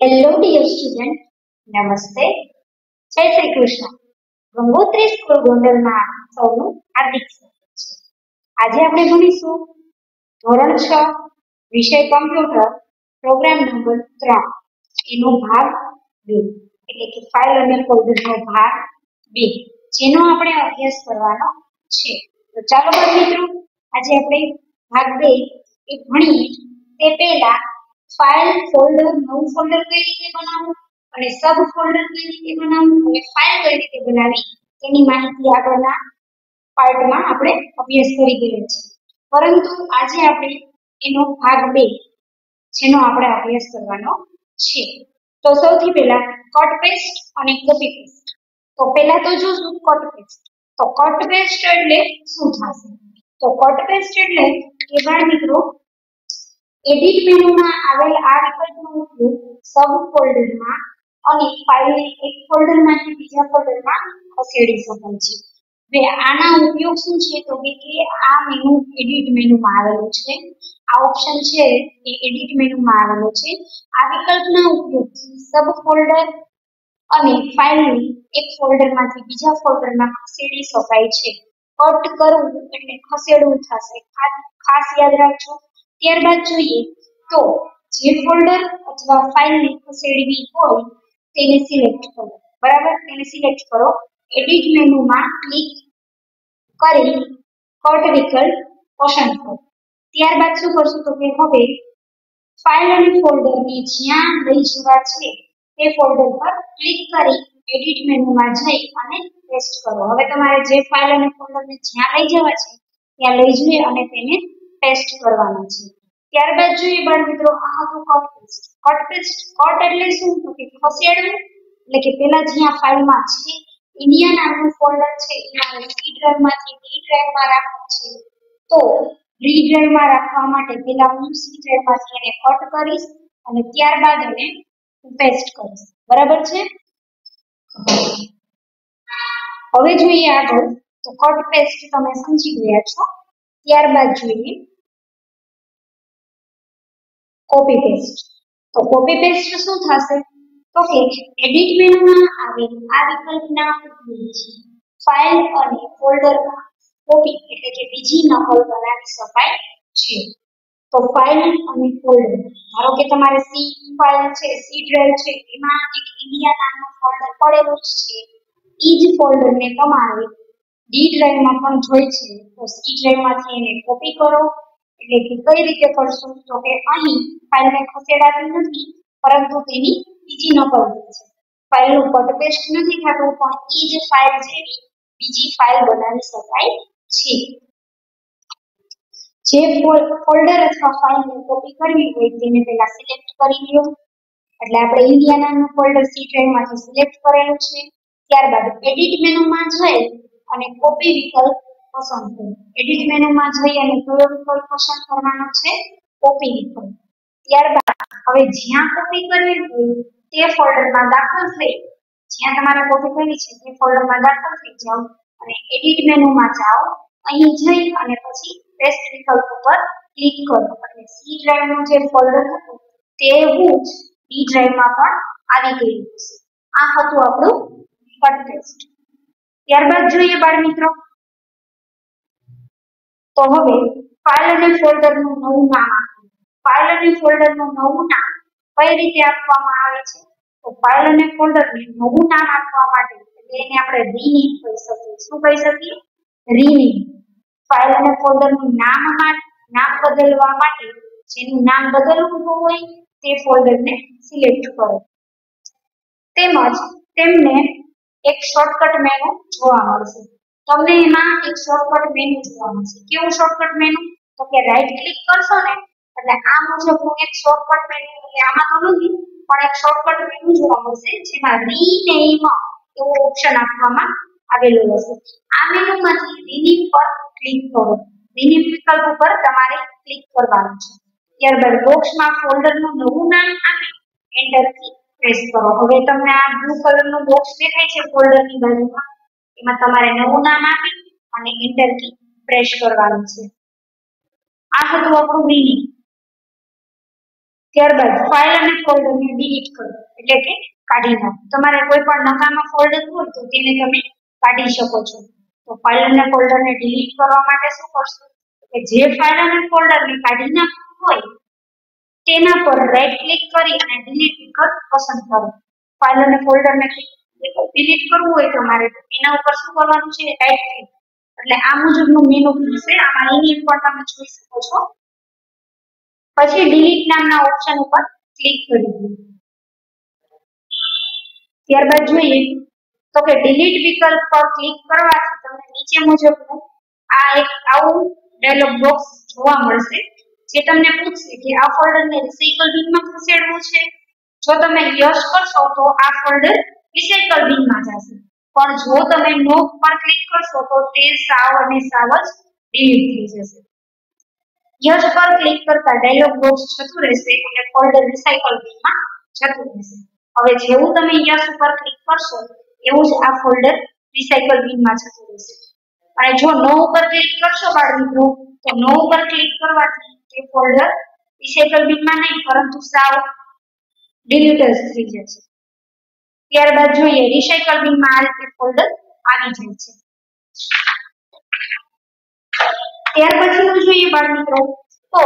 Hello dear student, નમસ્તે, જય Shri Krishna. Gangotri school ગોંડલમાં સૌનું હાર્દિક સ્વાગત છે. આજે આપણે ભણીશું ધોરણ 6 વિષય કમ્પ્યુટર પ્રોગ્રામ નંબર 3 એનો ભાગ 2 એટલે કે ફાઇલ અને ફોલ્ડરનો ભાગ 2 જેનો આપણે અભ્યાસ કરવાનો છે. તો ચાલો બાળ મિત્રો આજે આપણે ભાગ 2 એ ભણીએ તે પહેલા ફાઇલ ફોલ્ડર નવું ફોલ્ડર કઈ રીતે બનાવવું અને સબ ફોલ્ડર કઈ રીતે બનાવવું અને ફાઇલ કઈ રીતે બનાવવી તેની માહિતી આગળના પાર્ટમાં આપણે અભ્યાસ કરી ગયા છે. પરંતુ આજે આપણે એનો ભાગ 2 જેનો આપણે અભ્યાસ કરવાનો છે. તો સૌથી પહેલા કટ પેસ્ટ અને કોપી પેસ્ટ. તો પહેલા તો જોશું કટ પેસ્ટ. તો કટ પેસ્ટ એટલે શું થશે? તો કટ પેસ્ટ એટલે કે બાળ મિત્રો એડિટ મેનુમાં આવેલ આ વિકલ્પનો ઉપયોગ સબ ફોલ્ડરમાં અને ફાઇલને એક ફોલ્ડરમાંથી બીજા ફોલ્ડરમાં ખસેડી શકાય છે. હવે આના ઉપયોગ શું છે? તો કે આ મેનુ એડિટ મેનુમાં આવેલું છે. આ ઓપ્શન છે એ એડિટ મેનુમાં આવેલો છે. આ વિકલ્પના ઉપયોગથી સબ ફોલ્ડર અને ફાઇલને એક ફોલ્ડરમાંથી બીજા ફોલ્ડરમાં ખસેડી શકાય છે. કટ કરવું એટલે ખસેડવું થશે. ખાસ યાદ રાખજો. ત્યારબાદ જોઈએ તો જે ફોલ્ડર અથવા ફાઇલને ખસેડવી હોય તેને સિલેક્ટ કરો. બરાબર, તેને સિલેક્ટ કરો. એડિટ મેનુમાં ક્લિક કરી કટ વિકલ્પ પસંદ કરો. ત્યારબાદ શું કરશું? તો કે હવે ફાઇલ અને ફોલ્ડરને જ્યાં લઈ જવા છે તે ફોલ્ડર પર ક્લિક કરી એડિટ મેનુમાં જઈ અને પેસ્ટ કરો. હવે તમારે જે ફાઇલ અને ફોલ્ડરને જ્યાં લઈ જવા છે ત્યાં લઈ જઈ અને તેને પેસ્ટ કરવાનું છે. ત્યારબાદ જોઈએ બાળ મિત્રો આ હતું cut paste. Cut paste cut એટલે શું? તો કે ખસેડવું એટલે કે પેલા જ્યાં ફાઇલમાં છે ઇન્ડિયા નામનું ફોલ્ડર છે એમાં સી ડ્રાઈવમાંથી ડી ડ્રાઈવમાં રાખવું છે. તો ડી ડ્રાઈવમાં રાખવા માટે પેલા હું સી ડ્રાઈવમાંથી એને કટ કરીશ અને ત્યારબાદ એને પેસ્ટ કરીશ. બરાબર છે? હવે જોઈએ આગળ. તો કટ પેસ્ટ તમે સમજી ગયા છો. ત્યારબાદ જોઈએ કોપી પેસ્ટ. તો કોપી પેસ્ટ શું થશે? તો કે એડિટ મેનુમાં આવેલ આ વિકલ્પના ઉપયોગથી ફાઇલ અને ફોલ્ડરમાં કોપી એટલે કે બીજી નકલ બનાવી શકાય છે. તો ફાઇલ અને ફોલ્ડર, ધારો કે તમારે સી ફાઇલ છે, સી ડ્રાઈવ છે, એમાં એક ઇન્ડિયા નામનું ફોલ્ડર પડેલું છે. ઈ જ ફોલ્ડરને તમારે ડી ડ્રાઈવમાં પણ જોઈ છે તો સી ડ્રાઈવમાંથી એને કોપી કરો. એટલે કે કઈ રીતે કરશું? તો કે અહીં ફાઇલને ખસેડાતી નથી પરંતુ તેની બીજી નકલ છે. ફાઇલનું કટ પેસ્ટ નથી થતું પણ ઈ જ ફાઇલ જેવી બીજી ફાઇલ બનાવી શકાય છે. જે ફોલ્ડર અથવા ફાઇલને કોપી કરવી હોય તેને પહેલા સિલેક્ટ કરી લો. એટલે આપણે ઇન્ડિયા નામનું ફોલ્ડર સી ડ્રાઈવમાંથી સિલેક્ટ કરેલું છે. ત્યારબાદ એડિટ મેનુમાં જઈ અને કોપી વિકલ્પ પસંદ કરો. એડિટ મેનુમાં જઈ અને કયો વિકલ્પ પસંદ કરવાનો છે? કોપી વિકલ્પ. ત્યારબાદ હવે જ્યાં કોપી કરવી હોય તે ફોલ્ડરમાં દાખલ થઈ, જ્યાં તમારે કોપી કરવી છે તે ફોલ્ડરમાં દાખલ થઈ જાઓ અને એડિટ મેનુમાં જાઓ. અહીં જઈ અને પછી પેસ્ટ વિકલ્પ ઉપર ક્લિક કરો. એટલે સી ડ્રાઈવનું જે ફોલ્ડર હતું તેવું જ ડી ડ્રાઈવમાં પણ આવી ગયું હશે. આ હતું આપણું કટ પેસ્ટ. ત્યારબાદ જોઈએ બાળ મિત્રો તો હવે ફાઇલ અને ફોલ્ડરનું નવું નામ આપવું. ફાઇલ અને ફોલ્ડરનું નવું નામ કઈ રીતે આપવામાં આવે છે? તો ફાઇલ અને ફોલ્ડરને નવું નામ આપવા માટે એને આપણે રીનેમ કહી શકીએ. શું કહી શકીએ? રીનેમ. ફાઇલ અને ફોલ્ડરનું નામ બદલવા માટે જેનું નામ બદલવું હોય તે ફોલ્ડરને સિલેક્ટ કરો. તેમજ તેમને એક શોર્ટકટ મેનુ જોવા મળશે. તમને એમાં એક શોર્ટકટ મેનુ જોવા મળશે. કેવું શોર્ટકટ મેનુ? તો કે રાઈટ ક્લિક કરશો ને એટલે આ મુજબનું એક શોર્ટકટ મેનુ, એટલે આમાં તો નથી પણ એક શોર્ટકટ મેનુ જોવા મળશે જેમાં રીનેમ એવો ઓપ્શન આપવામાં આવેલો હશે. આ મેનુમાંથી રીનેમ પર ક્લિક કરો. રીનેમ વિકલ્પ ઉપર તમારે ક્લિક કરવાનું છે. ત્યારબાદ બોક્સમાં ફોલ્ડરનું નવું નામ આપી એન્ટર કી પ્રેસ કરો. હવે તમને આ બ્લુ કલરનું બોક્સ દેખાય છે ફોલ્ડરની બાજુમાં, એમાં તમારે નવું નામ આપી અને એન્ટર કી પ્રેસ કરવાનું છે. આ હતું આપણું રીનેમ. ત્યારબાદ ફાઇલ અને ફોલ્ડરને ડિલીટ કરો એટલે કે કાઢી નાખો. તમારે કોઈ પણ નકામા ફોલ્ડર હોય તો તેને તમે કાઢી શકો છો. તો ફાઇલ અને ફોલ્ડરને ડિલીટ કરવા માટે શું કરશો કે જે ફાઇલ અને ફોલ્ડરને કાઢી નાખવું હોય તેના પર રાઈટ ક્લિક કરી અને ડિલીટ વિકલ્પ પસંદ કરો. ફાઇલ અને ફોલ્ડરને ડિલીટ કરવું હોય તમારે એના ઉપર શું કરવાનું છે રાઈટ ક્લિક એટલે આ મુજબનું મેનુ ખુલશે. આમાં અહીં પણ તમે જોઈ શકો છો. પછી ડિલીટ નામના ઓપ્શન ઉપર ક્લિક કરી દો. ત્યારબાદ જોઈએ તો કે ડિલીટ વિકલ્પ પર ક્લિક કરવાથી તમને નીચે મુજબનું આ એક આવું ડાયલોગ બોક્સ જોવા મળશે જે તમને પૂછશે કે આ ફોલ્ડરને રિસાયકલ બિનમાં ખસેડવું છે. જો તમે યસ કરશો તો આ ફોલ્ડર રિસાયકલ બિનમાં જશે, પણ જો તમે નો પર ક્લિક કરશો તો તે સાવ અને સાવ જ ડિલીટ થઈ જશે. યસ પર ક્લિક કરતા ડાયલોગ બોક્સ જતું રહેશે અને ફોલ્ડર રિસાયકલ બિનમાં જતું રહેશે. હવે જેવું તમે યસ ઉપર ક્લિક કરશો એવું જ આ ફોલ્ડર રિસાયકલ બિનમાં જતું રહેશે. અને જો નો ઉપર ક્લિક કરશો બાળ મિત્રો તો નો ઉપર ક્લિક કરવાથી તે ફોલ્ડર રિસાયકલ બિનમાં નહીં પરંતુ સાવ ડિલીટ જ થઈ જશે. ત્યારબાદ જોઈએ રિસાયકલ બિનમાં આ રીતે ફોલ્ડર આવી જાય છે. ત્યાર પછીનું જોઈએ બાળ મિત્રો તો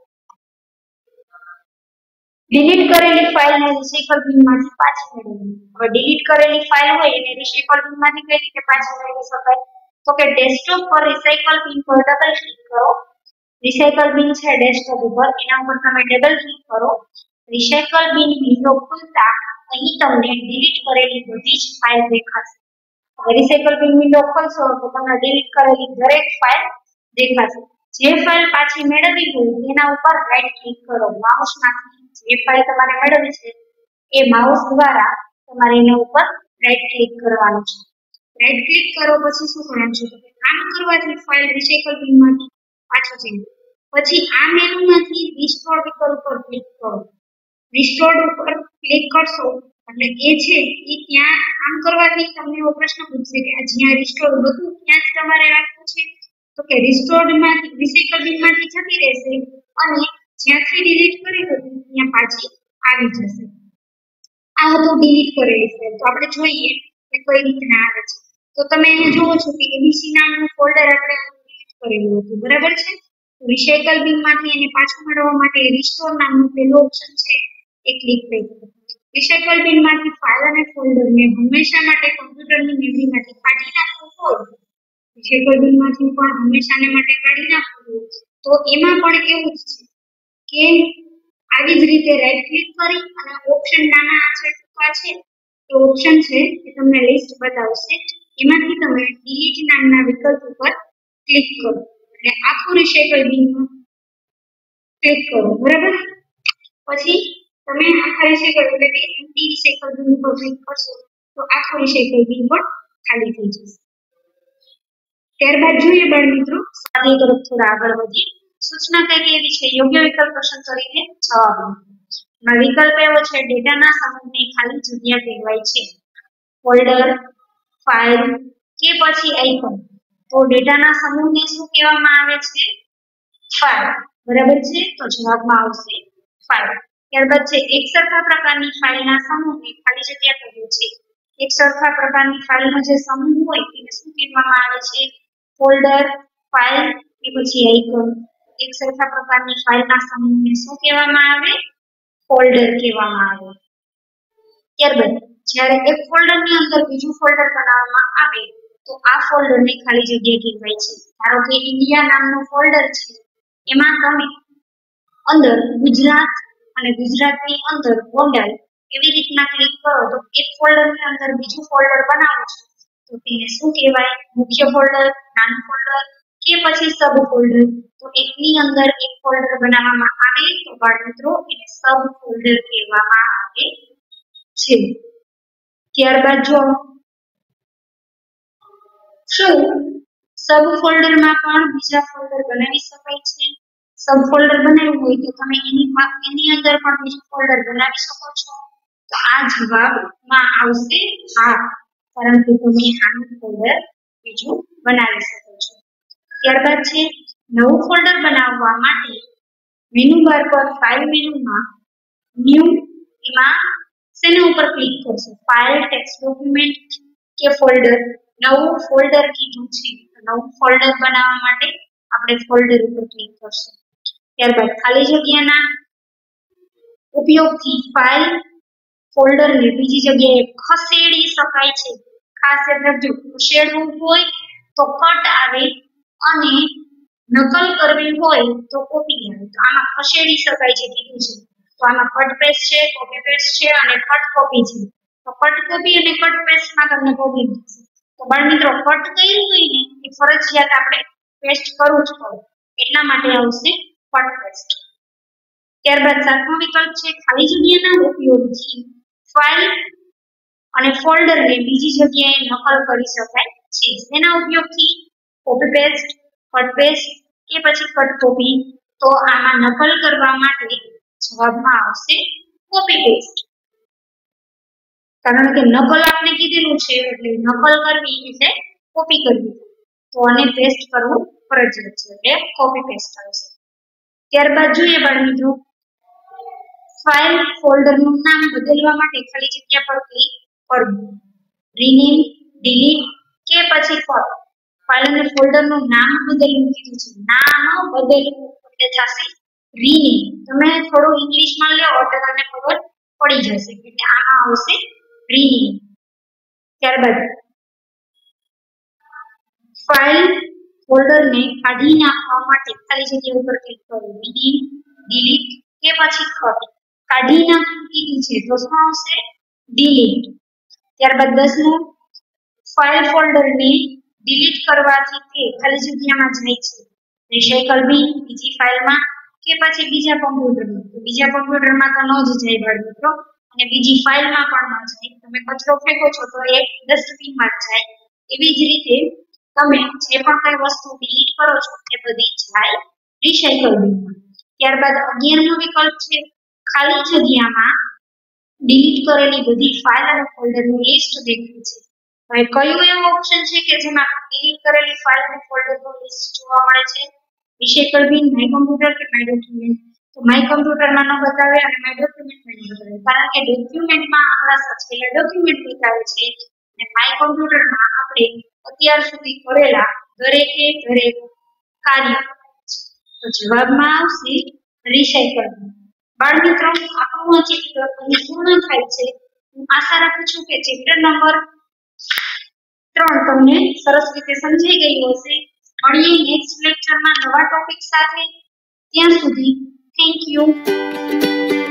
ડિલીટ કરેલી ફાઇલને રિસાયકલ બિનમાંથી પાછી મેળવવી. હવે ડિલીટ કરેલી ફાઇલ હોય એને રિસાયકલ બિનમાંથી કઈ રીતે પાછી મેળવી શકાય તો કે ડેસ્કટોપ પર રિસાયકલ બિન પર ડબલ ક્લિક કરો. રિસાયકલ બિન છે ડેસ્કટોપ ઉપર એના ઉપર તમે ડબલ ક્લિક કરો. રિસાયકલ બિન વિન્ડો ખુલતા અહીં તમને ડિલીટ કરેલી બધી જ ફાઇલ દેખાશે. રિસાયકલ બિન વિન્ડો ખોલશો તો તમને ડિલીટ કરેલી દરેક ફાઇલ દેખાશે. જે ફાઇલ પાછી મેળવવી હોય તેના ઉપર રાઈટ ક્લિક કરો. માઉસમાંથી જે ફાઇલ તમારે મેળવવી છે એ માઉસ દ્વારા તમારે એના ઉપર રાઈટ ક્લિક કરવાનું છે. રાઈટ ક્લિક કરો પછી શું કરવાનું છે તો આમ કરવાથી ફાઇલ રિસાયકલ બિનમાંથી પાછી જશે. પછી આ મેનુમાંથી રિસ્ટોર વિકલ્પ પર ક્લિક કરો. રિસ્ટોર ઉપર ક્લિક કરશો એટલે એ છે એ ત્યાં આમ કરવાથી તમને એવો પ્રશ્ન પૂછશે કે આ જ્યાં રિસ્ટોર હતું ત્યાં જ તમારે રાખવું છે તો કે રિસ્ટોર્ડમાંથી રિસાયકલ બિનમાંથી જતી રહેશે અને જ્યાંથી ડિલીટ કરી હતી ત્યાં પાછી આવી જશે. આ હતું ડિલીટ કરેલી ફાઇલ. તો આપણે જોઈએ કે કઈ રીતના આવે છે. તો તમે અહીંયા જુઓ છો કે એબીસી નામનું ફોલ્ડર આપણે ડિલીટ કરેલું હતું, બરાબર છે. રિસાયકલ બિનમાંથી એને પાછું મેળવવા માટે રિસ્ટોર નામનું પહેલું ઓપ્શન છે એ ક્લિક કરો. રિસાયકલ બિનમાંથી ફાઇલ અને ફોલ્ડરને હંમેશા માટે કમ્પ્યુટરની મેમરીમાંથી કાઢી નાખવું હોય, રિસાયકલ બિનમાંથી પણ હંમેશાને માટે કાઢી નાખવું હોય તો એમાં પણ કેવું છે કે આવી જ રીતે રાઈટ ક્લિક કરી અને ઓપ્શન નાના અક્ષર ટૂંકા છે એ ઓપ્શન છે એ તમને લિસ્ટ બતાવશે. એમાંથી તમે ડિલીટ નામના વિકલ્પ ઉપર ક્લિક કરો એટલે આખું રિસાયકલ બિનમાં ક્લિક કરો, બરાબર. પછી તમે આખા રિસાયકલ એટલે કે એમ્પ્ટી રિસાયકલ બિન ઉપર ક્લિક કરશો તો આખું રિસાયકલ બિન પણ ખાલી થઈ જશે. ત્યારબાદ જોઈએ બાળ મિત્રો સ્વાધ્યાય તરફ થોડા આગળ વધીએ. સૂચના કઈ એવી છે યોગ્ય વિકલ્પ પસંદ કરીને જવાબ આપો. વિકલ્પ એવો છે ડેટાના સમૂહને ખાલી જગ્યા કહેવાય છે. ફોલ્ડર, ફાઇલ કે પછી આઇકન. તો ડેટાના સમૂહને શું કહેવામાં આવે છે? ફાઇલ, બરાબર છે. તો જવાબમાં આવશે ફાઇલ. ત્યારબાદ છે એક સરખા પ્રકારની ફાઇલના સમૂહને ખાલી જગ્યા કહેવાય છે. એક સરખા પ્રકારની ફાઇલનો જે સમૂહ હોય તેને શું કહેવામાં આવે છે? ફોલ્ડર, ફાઇલ કે પછી આઇકન. એક સરખા પ્રકારની ફાઇલના સમૂહને શું કહેવામાં આવે? ફોલ્ડર કહેવામાં આવે. ત્યારબાદ જ્યારે એક ફોલ્ડરની અંદર બીજું ફોલ્ડર બનાવવામાં આવે તો આ ફોલ્ડરને ખાલી જગ્યા કહેવાય છે. ધારો કે ઇન્ડિયા નામનું ફોલ્ડર છે એમાં તમે અંદર ગુજરાત અને ગુજરાતની અંદર ગોંડલ એવી રીતના ક્લિક કરો તો એક ફોલ્ડરની અંદર બીજું ફોલ્ડર બનાવો છો તો તેને શું કહેવાય? મુખ્ય ફોલ્ડર, નાનું ફોલ્ડર કે પછી સબ ફોલ્ડર. તો એકની અંદર એક ફોલ્ડર બનાવવામાં આવે તો બાળ મિત્રો એને સબ ફોલ્ડર કહેવામાં આવે છે. ત્યારબાદ જો શું સબ ફોલ્ડરમાં પણ બીજા ફોલ્ડર બનાવી શકાય છે? સબ ફોલ્ડર બનાવવું હોય તો તમે એની અંદર પણ બીજું ફોલ્ડર બનાવી શકો છો. તો આ જવાબમાં આવશે હા, પરંતુ તમે આનું ફોલ્ડર બીજું બનાવી શકો છો. ત્યારબાદ છે નવું ફોલ્ડર બનાવવા માટે મેનુ બાર પર ફાઇલ મેનુમાં ન્યૂ એમાં શેના ઉપર ક્લિક કરશો? ફાઇલ, ટેક્સ્ટ ડોક્યુમેન્ટ કે ફોલ્ડર? નવું ફોલ્ડર કીધું છે, નવું ફોલ્ડર બનાવવા માટે આપણે ફોલ્ડર ઉપર ક્લિક કરશું. ત્યારબાદ ખાલી જગ્યાના ઉપયોગથી ફાઇલ, ફોલ્ડરને બીજી જગ્યાએ ખસેડી શકાય છે. ખાસ યાદ રાખજો, ખસેડવું હોય તો કટ આવે અને નકલ કરવી હોય તો કોપી આવે. તો આમાં ખસેડી શકાય છે કીધું છે, તો આમાં કટ પેસ્ટ છે, કોપી પેસ્ટ છે અને કટ કોપી છે. તો કટ કોપી અને કટ પેસ્ટમાં તમને કોપી મળશે. તો બાળમિત્રો, કટ કર્યું હોય ને એ ફરજિયાત આપણે પેસ્ટ કરવું જ પડે, એટલા માટે આવશે કટ પેસ્ટ. ત્યારબાદ સાતમો વિકલ્પ છે ખાલી જગ્યાના ઉપયોગથી ફાઇલ અને ફોલ્ડરને બીજી જગ્યાએ નકલ કરી શકાય છે. તેના ઉપયોગથી કોપી પેસ્ટ, કટ પેસ્ટ કે પછી કટ કોપી. તો આમાં નકલ કરવા માટે જવાબમાં આવશે કોપી પેસ્ટ, કારણ કે નકલ આપણે કીધેલું છે એટલે નકલ કરવી એટલે કોપી કરવી, તો આને પેસ્ટ કરવું ફરજિયાત છે એટલે કોપી પેસ્ટ આવશે. ત્યારબાદ જોઈએ બાળમિત્રો, ફાઇલ, ફોલ્ડરનું નામ બદલવા માટે ખાલી જગ્યા પર ક્લિક કરવું. રીનેમ, ડિલીટ કે પછી કટ. ફાઇલ અને ફોલ્ડરનું નામ બદલવું કીધું છે, નામ બદલવું એટલે થશે રીનેમ. તમે થોડું ઇંગ્લિશમાં લો તો તમને ખબર પડી જશે એટલે આમાં આવશે રીનેમ. ત્યારબાદ ફાઇલ, ફોલ્ડરને કાઢી નાખવા માટે ખાલી જગ્યા ઉપર ક્લિક કરવું. રીનેમ, ડિલીટ કે પછી કટ. કાઢી નાખવું કીધું છે તો શું આવશે? ડિલીટ. ત્યારબાદ 10મું, ફાઇલ, ફોલ્ડરને ડિલીટ કરવાથી તે ખાલી જગ્યામાં જાય છે રિસાયકલ બિન, બીજી ફાઇલમાં કે પછી બીજા કમ્પ્યુટરમાં. તો બીજા કમ્પ્યુટરમાં તો ન જ જાય બાળમિત્રો, અને બીજી ફાઇલમાં પણ ન જાય. તમે કચરો ફેંકો છો તો એ ડસ્ટબિનમાં જ જાય. એવી જ રીતે તમે જે પણ કઈ વસ્તુ ડિલીટ કરો છો એ બધી જાય રિસાયકલ બિનમાં. ત્યારબાદ 11મો વિકલ્પ છે ખાલી જગ્યામાં ડિલીટ કરેલી બધી ફાઇલ અને ફોલ્ડરનું લિસ્ટ દેખાય છે. હવે કયું એવું ઓપ્શન છે કે જેમાં ડિલીટ કરેલી ફાઇલ અને ફોલ્ડરનું લિસ્ટ જોવા મળે છે? રિસાયકલ બિન, માય કમ્પ્યુટર કે માય ડોક્યુમેન્ટ? તો માય કમ્પ્યુટરમાં ન બતાવે અને માય ડોક્યુમેન્ટમાં ન બતાવે, કારણ કે ડોક્યુમેન્ટમાં આપણા સચવેલા ડોક્યુમેન્ટ બતાવે છે અને માય કમ્પ્યુટરમાં આપણે અત્યાર સુધી કરેલા દરેકે દરેક કાર્ય. તો જવાબમાં આવશે રિસાયકલ બિન. બાળમિત્રો, આપણું આ ચેપ્ટર અહીં પૂર્ણ થાય છે. હું આશા રાખું છું કે ચેપ્ટર નંબર 3 તમને સરસ રીતે સમજાઈ ગયું હશે. મળીએ નેક્સ્ટ લેક્ચરમાં નવા ટોપિક સાથે. ત્યાં સુધી થેન્ક યુ.